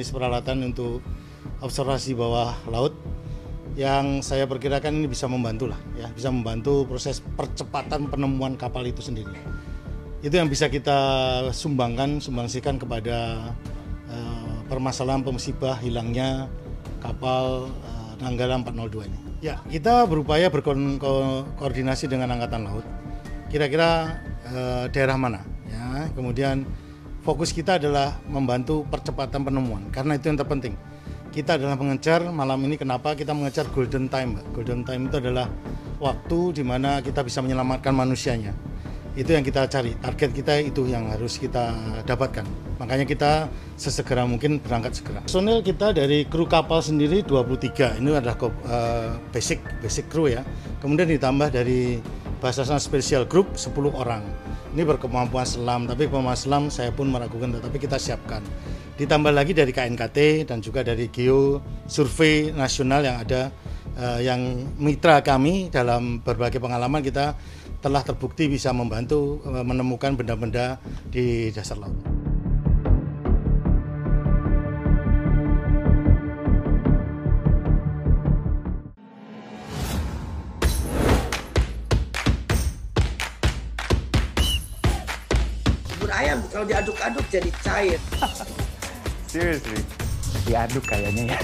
jenis peralatan untuk observasi bawah laut yang saya perkirakan ini bisa membantu lah, ya, bisa membantu proses percepatan penemuan kapal itu sendiri. Itu yang bisa kita sumbangsihkan kepada permasalahan musibah hilangnya kapal Nanggala 402 ini. Ya, kita berupaya berkoordinasi dengan Angkatan Laut. Kira-kira daerah mana? Ya, kemudian fokus kita adalah membantu percepatan penemuan, karena itu yang terpenting. Kita adalah mengejar malam ini, kenapa kita mengejar golden time, Mbak? Golden time itu adalah waktu di mana kita bisa menyelamatkan manusianya. Itu yang kita cari, target kita itu yang harus kita dapatkan. Makanya kita sesegera mungkin berangkat segera. Personel kita dari kru kapal sendiri 23, ini adalah basic kru ya. Kemudian ditambah dari Basarnas Special Group 10 orang. Ini berkemampuan selam, tapi kemampuan selam saya pun meragukan, tetapi kita siapkan. Ditambah lagi dari KNKT dan juga dari Geo Survei Nasional yang ada, yang mitra kami dalam berbagai pengalaman kita telah terbukti bisa membantu menemukan benda-benda di dasar laut. Bubur ayam kalau diaduk-aduk jadi cair. Seriously? Diaduk kayaknya ya.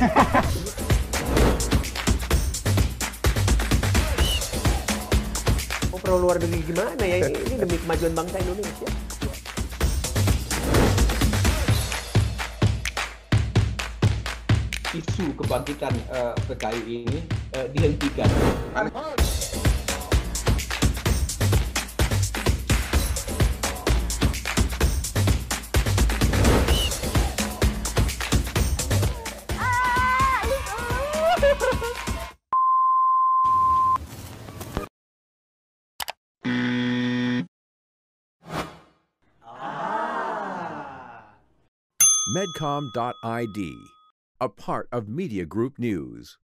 Perlu luar negeri gimana ya, ini demi kemajuan bangsa Indonesia. Isu kebangkitan PKI ini dihentikan. Medcom.id, a part of Media Group News.